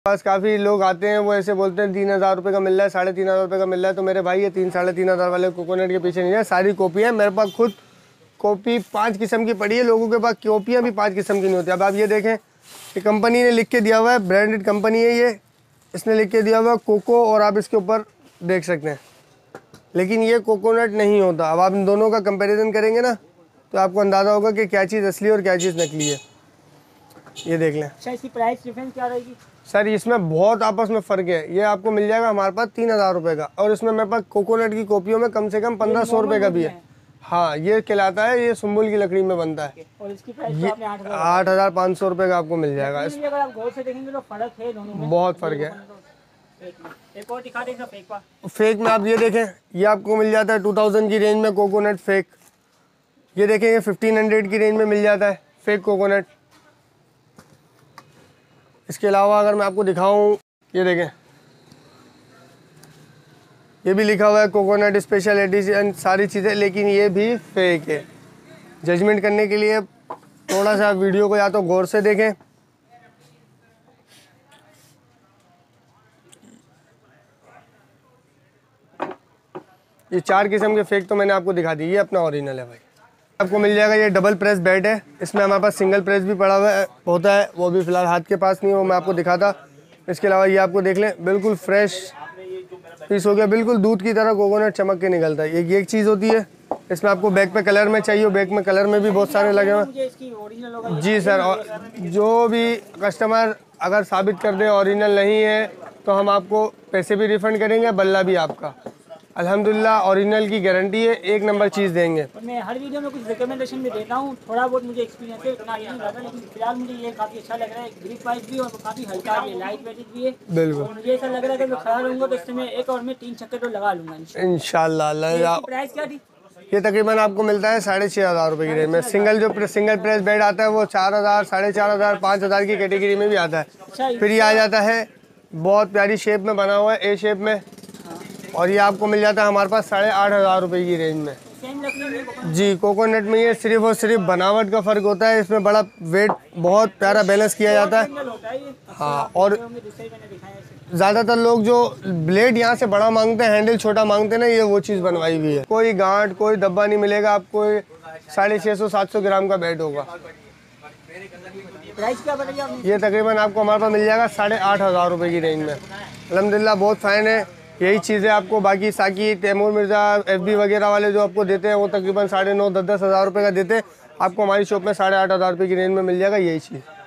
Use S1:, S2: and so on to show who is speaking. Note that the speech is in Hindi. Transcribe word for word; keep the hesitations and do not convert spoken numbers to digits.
S1: पास काफ़ी लोग आते हैं, वो ऐसे बोलते हैं तीन हज़ार रुपये का मिल रहा है, साढ़े तीन हज़ार रुपये का मिल रहा है। तो मेरे भाई ये तीन साढ़े तीन हज़ार वाले कोकोनट के पीछे नहीं है, सारी कॉपी है। मेरे पास खुद कॉपी पाँच किस्म की पड़ी है, लोगों के पास कॉपियाँ भी पाँच किस्म की नहीं होती। अब आप ये देखें, ये कंपनी ने लिख के दिया हुआ है, ब्रांडेड कंपनी है ये, इसने लिख के दिया हुआ है कोको, और आप इसके ऊपर देख सकते हैं, लेकिन ये कोकोनट नहीं होता। अब आप इन दोनों का कंपैरिजन करेंगे ना तो आपको अंदाज़ा होगा कि क्या चीज़ असली और क्या चीज़ नकली है। ये देख लें।
S2: अच्छा, इसकी प्राइस डिफरेंस क्या रहेगी?
S1: सर इसमें बहुत आपस में फ़र्क है। ये आपको मिल जाएगा हमारे पास तीन हज़ार रुपये का, और इसमें मेरे पास कोकोनट की कॉपियों में कम से कम पंद्रह सौ रुपये का भी है। हाँ, ये कहलाता है, ये सुम्बुल की लकड़ी में बनता है।
S2: और इसकी प्राइस तो आपने आठ हज़ार
S1: आठ हज़ार पाँच सौ रुपये का आपको मिल जाएगा। इस
S2: अगर आप गौर से देखेंगे तो फर्क है दोनों में,
S1: बहुत फ़र्क है।
S2: एक और दिखा देंगे फेक का।
S1: फेक में आप ये देखें, ये आपको मिल जाता है टू थाउजेंड की रेंज में कोकोनट फेक। ये देखेंगे फिफ्टीन हंड्रेड की रेंज में मिल जाता है फेक कोकोनट। इसके अलावा अगर मैं आपको दिखाऊं, ये देखें, ये भी लिखा हुआ है कोकोनट स्पेशल एडिशन, सारी चीज़ें, लेकिन ये भी फेक है। जजमेंट करने के लिए थोड़ा सा वीडियो को या तो गौर से देखें। ये चार किस्म के फेक तो मैंने आपको दिखा दी, ये अपना ओरिजिनल है भाई। आपको मिल जाएगा ये डबल प्रेस बेड है, इसमें हमारे पास सिंगल प्रेस भी पड़ा हुआ है होता है, वो भी फिलहाल हाथ के पास नहीं है, वो मैं आपको दिखाता। इसके अलावा ये आपको देख लें, बिल्कुल फ्रेश पीस हो गया, बिल्कुल दूध की तरह कोकोनट चमक के निकलता है। ये एक चीज़ होती है। इसमें आपको बैग पे कलर में चाहिए, बैग में कलर में भी बहुत सारे लगे हुए हैं। जी सर, और जो भी कस्टमर अगर साबित कर दे ओरिजिनल नहीं है तो हम आपको पैसे भी रिफ़ंड करेंगे, बल्ला भी आपका। अल्हम्दुलिल्लाह ओरिजिनल की गारंटी है, एक नंबर चीज़ देंगे।
S2: मैं हर वीडियो में कुछ रिकमेंडेशन भी देता हूँ, थोड़ा बहुत मुझे एक्सपीरियंस है, इतना नहीं लगा, लेकिन फिलहाल मुझे ये काफ़ी अच्छा लग रहा है। ग्रिप वाइज भी और काफ़ी हल्का भी है, लाइट वेटेड भी है।
S1: बिल्कुल,
S2: मुझे ऐसा लग रहा है कि मैं खड़ा रहूँगा तो इससे मैं एक और में तीन छक्के तो लगा लूँगा
S1: इंशाल्लाह।
S2: प्राइस क्या थी?
S1: ये तकरीबन आपको मिलता है साढ़े छः हज़ार रुपये की रेंज में। सिंगल जो सिंगल प्रेस बेड आता है वो चार हज़ार साढ़े चार हज़ार पाँच हज़ार की कैटेगरी में भी आता है। फिर ये आ जाता है बहुत प्यारी शेप में बना हुआ है, ए शेप में, और ये आपको मिल जाता है हमारे पास साढ़े आठ हज़ार रुपये की रेंज में। जी, कोकोनट में ये सिर्फ और सिर्फ बनावट का फ़र्क होता है, इसमें बड़ा वेट बहुत प्यारा बैलेंस किया जाता है। हाँ, और ज़्यादातर लोग जो ब्लेड यहाँ से बड़ा मांगते हैं, हैंडल छोटा मांगते हैं ना, ये वो चीज़ बनवाई हुई है। कोई गांठ कोई धब्बा नहीं मिलेगा आपको। साढ़े छः सौ सात सौ ग्राम का बेड होगा।
S2: प्राइस क्या बताइए आपने?
S1: ये तकरीबन आपको हमारे पास मिल जाएगा साढ़े आठ हज़ार रुपये की रेंज में। अल्हम्दुलिल्लाह बहुत फ़ाइन है। यही चीज़ें आपको बाकी साकी तैमूर मिर्ज़ा एफ बी वगैरह वाले जो आपको देते हैं वो तकरीबन साढ़े नौ दस दस हज़ार रुपये का देते हैं, आपको हमारी शॉप में साढ़े आठ हज़ार रुपये की रेंज में मिल जाएगा यही चीज़।